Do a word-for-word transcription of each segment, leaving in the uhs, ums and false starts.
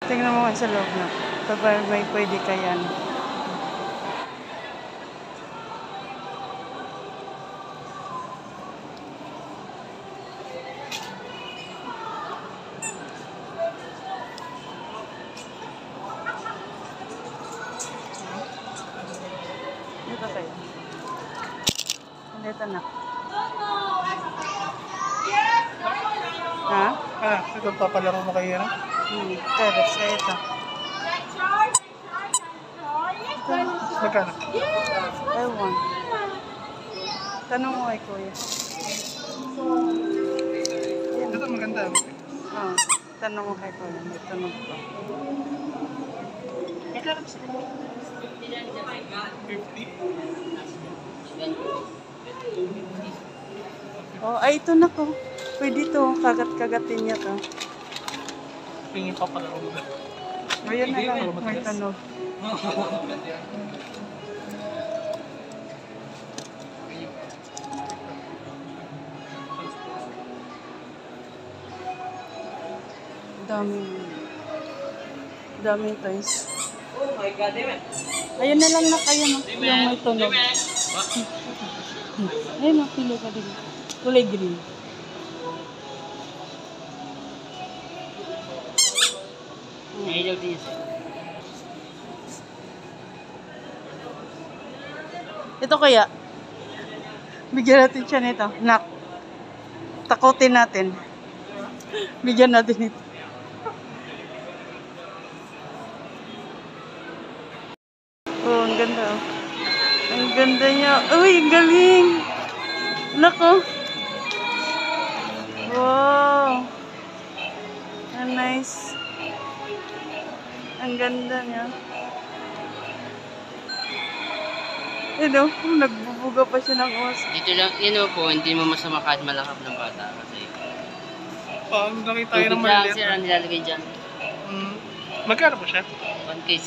Tingnan mo nga sa loob na. Kapag may pwede ka yan. Dito kayo. Dito na. Ha? Ah, ito papalaro mo kayo na? Hmm, terrace. Kaya ito. Magkano? Ewan. Tanong mo kay kuya. Ito maganda. Oh, tanong mo kay kuya. May tanong ko. Magkano sa fifty? Oh, ay ito na ko. Pwede to. Kagat-kagatin niya to. Tingin papalaro mo. Ngayon na lang. May tanong. Daming daming toys. Oh my God, David. Ayun na lang na kayo, no? Yung may tunog. Ayun, no? Pili ka din. Kulay green. Ayaw din siya. Ito kaya, bigyan natin siya nito. Nak. Takutin natin. Bigyan natin ito. Oh, ang ganda. Oh. Ang ganda niya. Uy, ang galing. Nako. Wow. Ang nice. Ang ganda niya. Ito, nagbubuga pa siya ng os. Dito lang, yun know, po, hindi mo masama kahit malakap ng bata kasi Oh, nakita tayo ng tubig lang maliit. sir ang nilalagay dyan. Hmm. Magkano po siya? One case.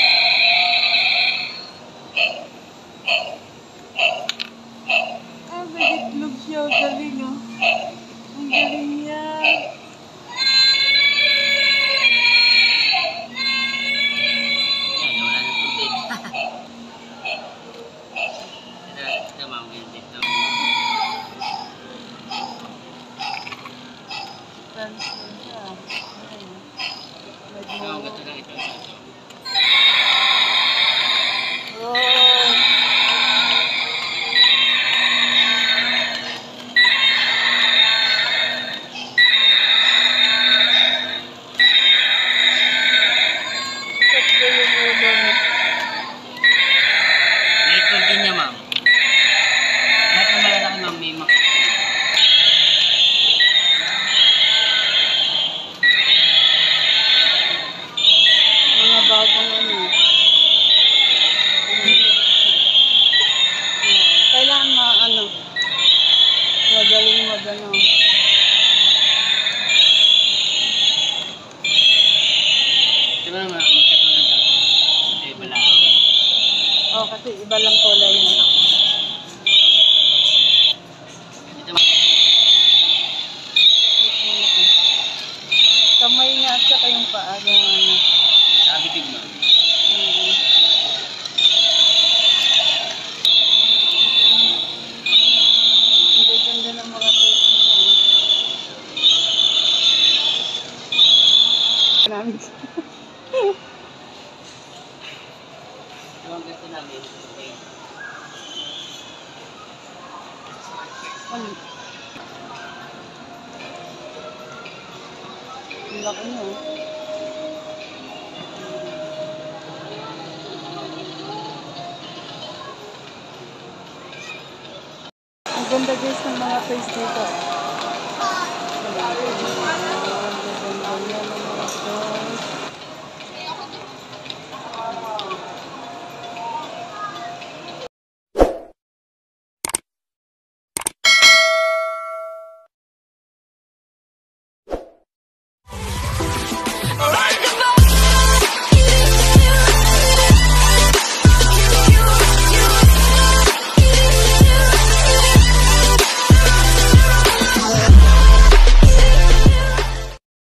Ah, may itlog siya. Galing, oh. Ang galing niya. Yan, wala na tubig. Ito, ito ma'am, yun dito. Transfer siya. Ayun. Ito, ang gato lang ito. Wow. Tatlo yung ulo niya. May itlog din niya ma'am. Lahat ng malalaki ma'am, may mak. Mga bagong ano. Kailangan ma ano. Magaling mag ano. Ito ba ma'am, magkatulad lang. Ito iba lang. Oh, kasi iba lang kulay niya. Ito ma'am. Kamay niya at saka yung paa. Yung ano. Sa bibig ma'am. Mm. Hindi ganda ng mga toys niya. Namin. Ito ang gusto namin. Okay. Ano? Ang laki niya. Oh. Ang ganda guys ng mga toys dito.